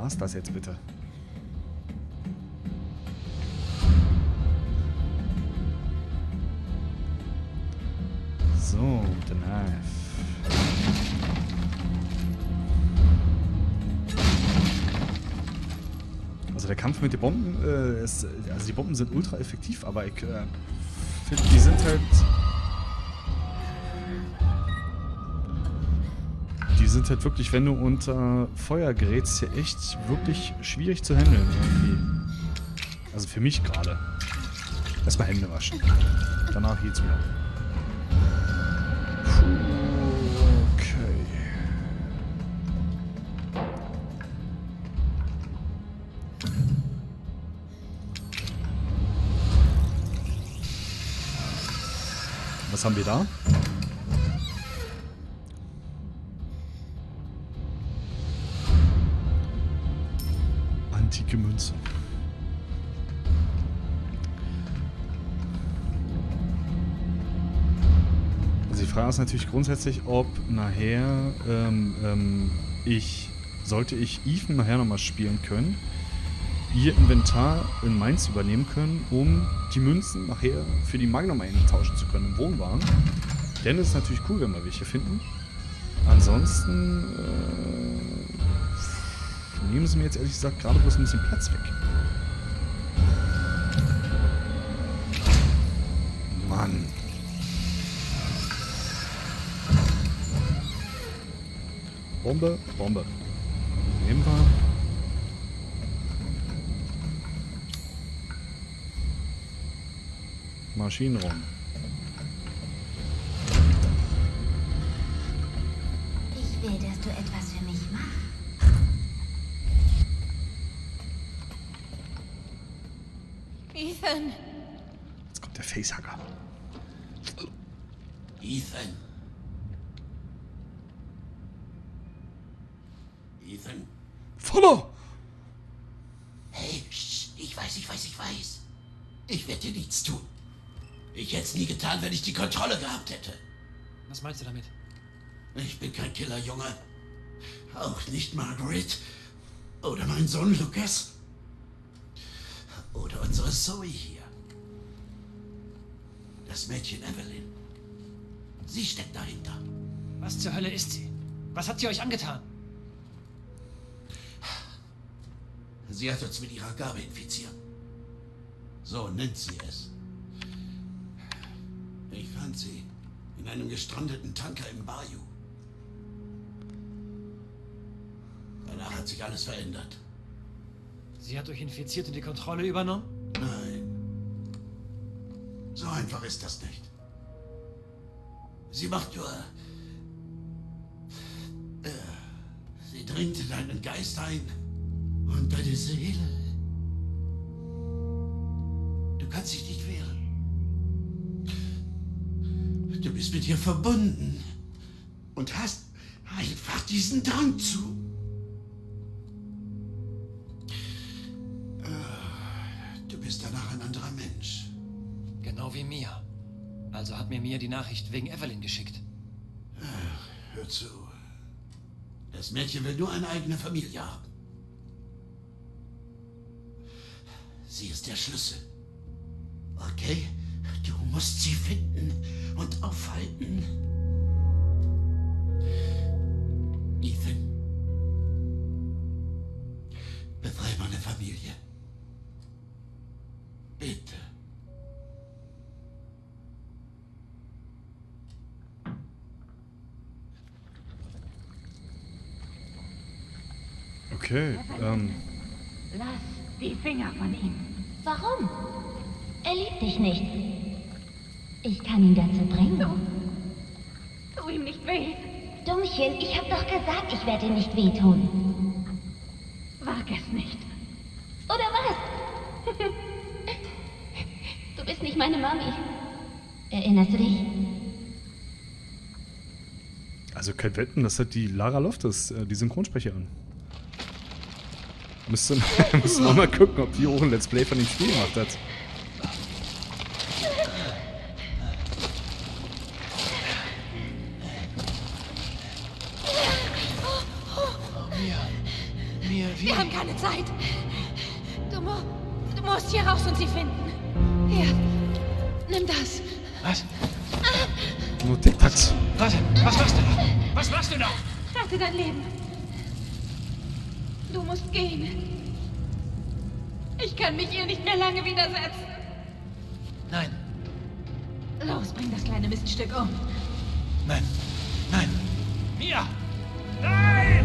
war's das jetzt bitte? So, the knife. Also der Kampf mit den Bomben, also die Bomben sind ultra effektiv, aber ich finde, die sind halt... Die sind halt wirklich, wenn du unter Feuer gerätst, hier echt wirklich schwierig zu handeln irgendwie. Also für mich gerade. Erstmal Hände waschen. Danach geht's wieder. Okay. Was haben wir da? Antike Münze. Also die Frage ist natürlich grundsätzlich, ob nachher sollte ich Ethan nachher nochmal spielen können, ihr Inventar in Mainz übernehmen können, um die Münzen nachher für die Magnum eintauschen zu können im Wohnwagen. Denn es ist natürlich cool, wenn wir welche finden. Ansonsten nehmen sie mir jetzt ehrlich gesagt gerade bloß ein bisschen Platz weg. Mann. Bombe, Bombe. Nehmen wir. Maschinenraum. Ich will, dass du etwas für mich machst. Ethan! Jetzt kommt der Facehugger. Ethan. Ethan. Follow! Hey, ich weiß. Ich werde dir nichts tun. Ich hätte es nie getan, wenn ich die Kontrolle gehabt hätte. Was meinst du damit? Ich bin kein Killer, Junge. Auch nicht Margaret. Oder mein Sohn Lucas. Oder unsere Zoe hier. Das Mädchen Evelyn. Sie steckt dahinter. Was zur Hölle ist sie? Was hat sie euch angetan? Sie hat uns mit ihrer Gabe infiziert. So nennt sie es. Ich fand sie in einem gestrandeten Tanker im Bayou. Danach hat sich alles verändert. Sie hat euch infiziert und die Kontrolle übernommen? Nein. So einfach ist das nicht. Sie macht nur... sie dringt in deinen Geist ein und deine Seele. Du kannst dich nicht wehren. Du bist mit ihr verbunden und hast einfach diesen Drang zu. Du bist danach ein anderer Mensch. Genau wie Mia. Also hat mir Mia die Nachricht wegen Evelyn geschickt. Hör zu. Das Mädchen will nur eine eigene Familie haben. Sie ist der Schlüssel. Okay? Du musst sie finden und aufhalten. Ethan. Befreie meine Familie. Bitte. Okay, Lass die Finger von ihm. Warum? Er liebt dich nicht. Ich kann ihn dazu bringen. Tu ihm nicht weh. Dummchen, ich hab doch gesagt, ich werde nicht wehtun. Wag es nicht. Oder was? Du bist nicht meine Mami. Erinnerst du dich? also kein Wetten, das hat die Lara Loftus, die Synchronsprecherin. Müsste man mal gucken, ob die auch ein Let's Play von dem Spiel gemacht hat. Mia, wie? verlieren keine Zeit. Du musst hier raus und sie finden. Hier, nimm das. Was? Nur Tic-Tacs. Was machst du da? Was machst du da? Rette dein Leben. Du musst gehen. Ich kann mich ihr nicht mehr lange widersetzen. Nein, Los, bring das kleine Miststück um. nein, nein. Mia! Nein!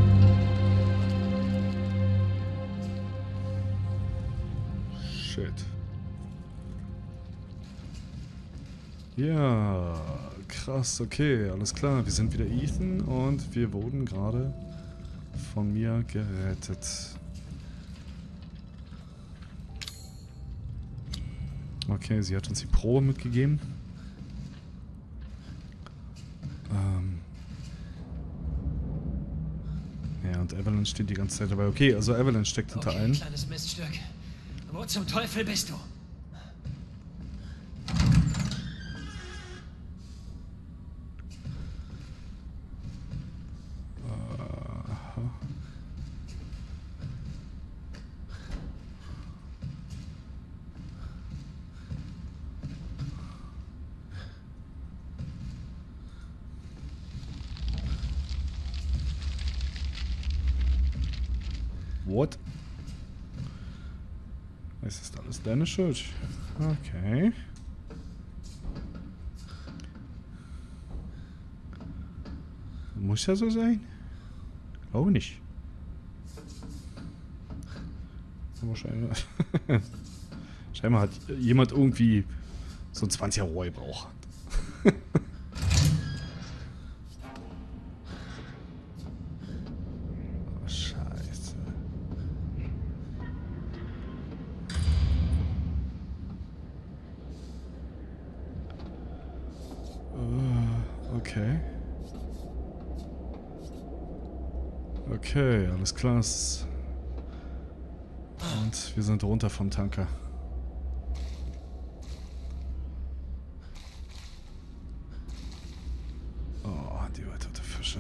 Shit. Ja, krass, okay, alles klar. Wir sind wieder Ethan und wir wurden gerade von mir gerettet. Okay, sie hat uns die Probe mitgegeben. Ja, und Evelyn steht die ganze Zeit dabei. Okay, also Evelyn steckt hinter Okay, allen. kleines Miststück. Wo zum Teufel bist du? What? Es ist alles deine Schuld. Okay. Muss ja so sein? Glaube nicht. Aber scheinbar hat jemand irgendwie so ein 20er Rohrbrauch. Oh, Scheiße. Okay. Okay, alles klar. Und wir sind runter vom Tanker. Oh, die tote Fische.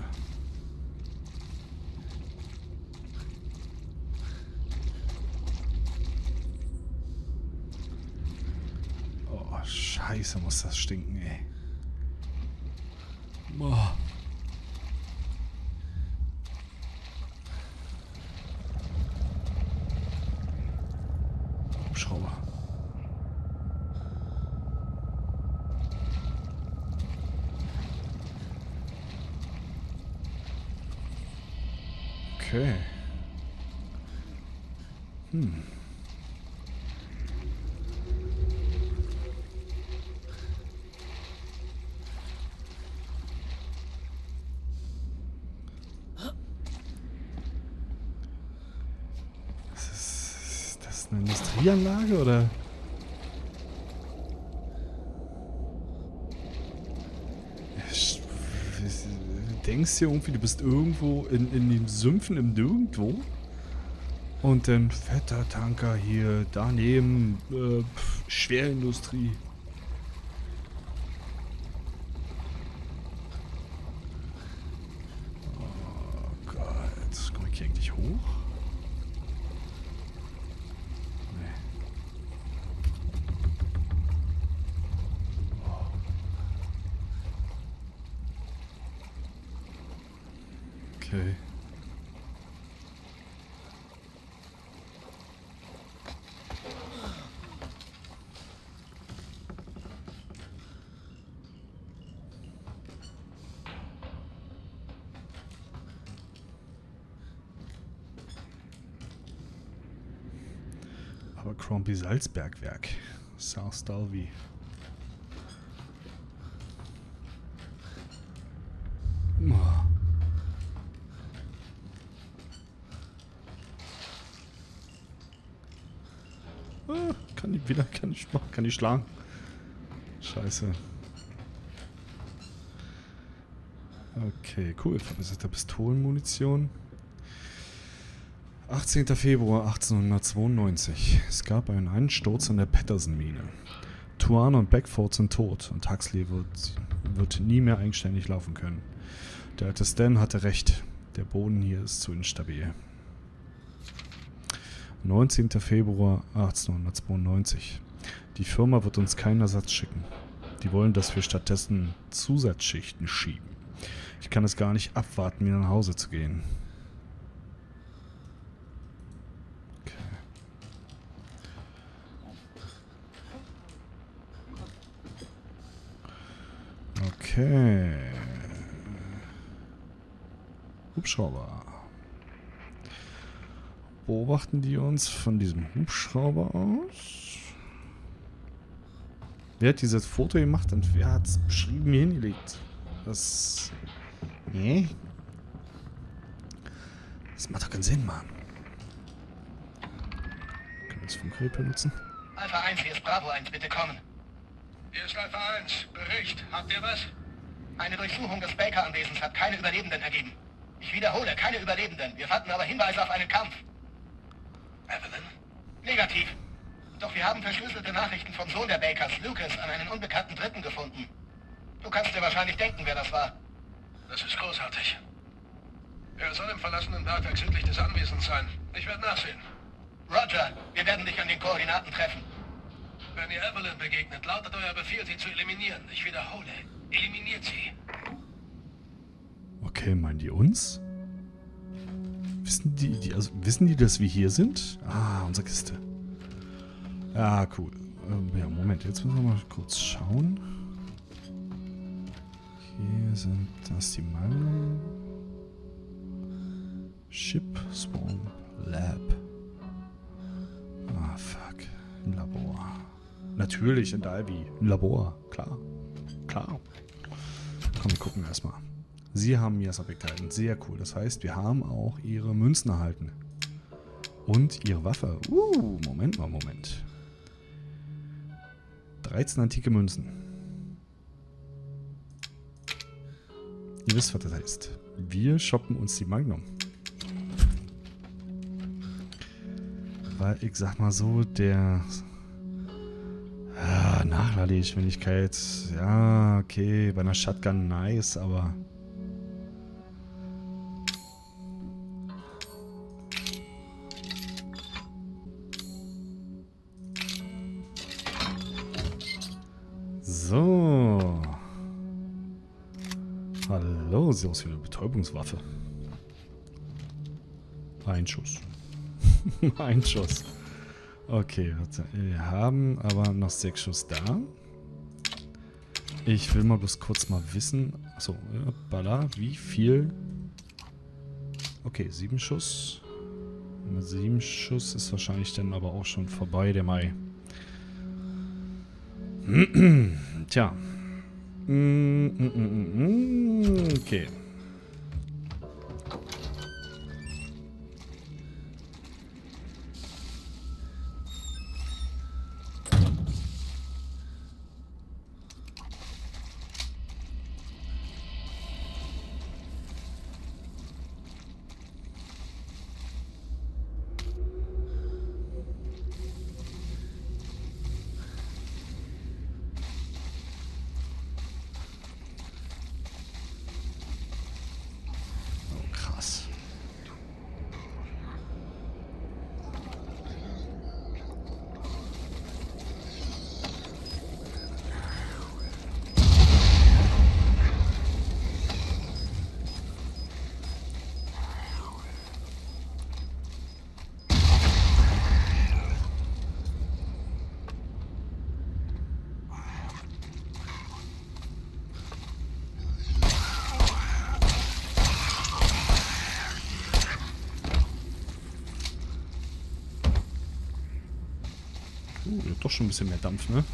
Oh, Scheiße, muss das stinken, ey. Boah. Hubschrauber. Okay. Ist das eine Industrieanlage oder? Du denkst dir irgendwie, du bist irgendwo in den Sümpfen im Nirgendwo und dann fetter Tanker hier, daneben Schwerindustrie. Oh Gott, komme ich hier eigentlich hoch? Nee. Okay. Aber Crombie Salzbergwerk. South Dalby. Oh. Ah, kann ich schlagen. Scheiße. Okay, cool. Verbesserte Pistolenmunition. 18. Februar 1892. Es gab einen Einsturz in der Patterson-Mine. Tuan und Beckford sind tot und Huxley wird nie mehr eigenständig laufen können. Der alte Stan hatte recht. Der Boden hier ist zu instabil. 19. Februar 1892. Die Firma wird uns keinen Ersatz schicken. Die wollen, dass wir stattdessen Zusatzschichten schieben. Ich kann es gar nicht abwarten, wieder nach Hause zu gehen. Okay. Hubschrauber. Beobachten die uns von diesem Hubschrauber aus? Wer hat dieses Foto gemacht und wer hat es beschrieben hier hingelegt? Das... Nee. Das macht doch keinen Sinn, Mann. Können wir das Funkgerät benutzen? Alpha 1, hier ist Bravo 1, bitte kommen. Hier ist Alpha 1. Bericht. Habt ihr was? Eine Durchsuchung des Baker-Anwesens hat keine Überlebenden ergeben. Ich wiederhole, keine Überlebenden. Wir fanden aber Hinweise auf einen Kampf. Evelyn? Negativ. Doch wir haben verschlüsselte Nachrichten vom Sohn der Bakers, Lucas, an einen unbekannten Dritten gefunden. Du kannst dir wahrscheinlich denken, wer das war. Das ist großartig. Er soll im verlassenen Bergwerk südlich des Anwesens sein. Ich werde nachsehen. Roger, wir werden dich an den Koordinaten treffen. Wenn ihr Evelyn begegnet, lautet euer Befehl, sie zu eliminieren. Ich wiederhole. Eliminiert sie. Okay, meinen die uns? Wissen die, dass wir hier sind? Ah, unsere Kiste. Ja, cool. Ja, Moment, jetzt müssen wir mal kurz schauen. Hier sind das die Mann. Ship, Spawn, Lab. Ah, fuck. Ein Labor. Natürlich, in Dalby. Ein Labor. Klar. Klar. Komm, wir gucken erstmal. Sie haben mir das Objekt erhalten. Sehr cool. Das heißt, wir haben auch ihre Münzen erhalten. Und ihre Waffe. Moment mal, Moment. 13 antike Münzen. Ihr wisst, was das heißt. Wir shoppen uns die Magnum. Weil, ich sag mal so, der... Nachladegeschwindigkeit. Ja, okay. Bei einer Shotgun nice, aber... So. Hallo, sieht aus wie eine Betäubungswaffe. Ein Schuss. Ein Schuss. Okay, warte. Wir haben aber noch 6 Schuss da. Ich will mal bloß kurz mal wissen. Achso, Baller, wie viel? Okay, 7 Schuss. Mit 7 Schuss ist wahrscheinlich dann aber auch schon vorbei, der Mai. Tja. Okay. Doch schon ein bisschen mehr Dampf, ne?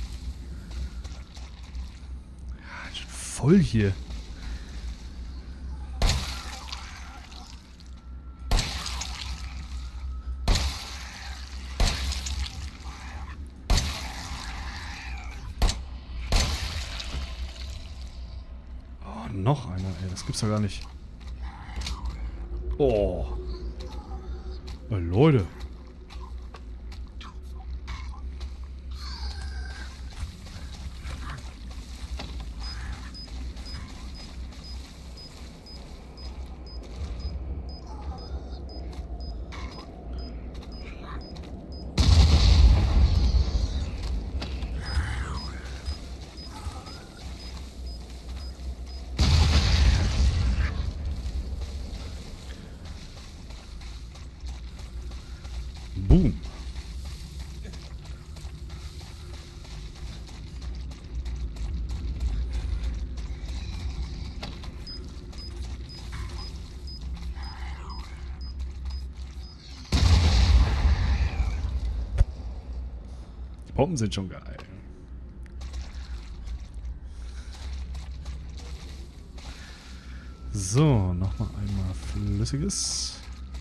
Ja, schon voll hier. Oh, noch einer, ey. Das gibt's doch gar nicht. Oh. Leute. Boom. Die Bomben sind schon geil. So, nochmal einmal Flüssiges.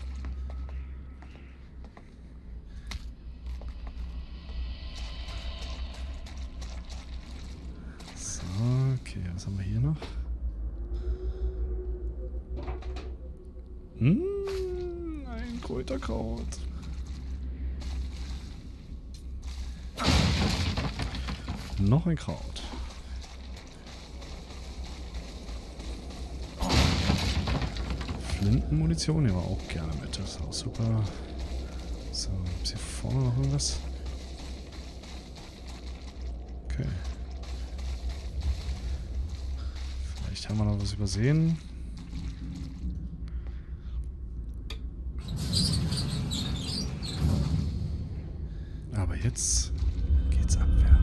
So, okay, was haben wir hier noch? Ein Kräuterkraut. Noch ein Kraut. Flintenmunition nehmen wir auch gerne mit. Das ist auch super. So, gibt es hier vorne noch irgendwas? Okay. Vielleicht haben wir noch was übersehen. Aber jetzt geht's abwärts.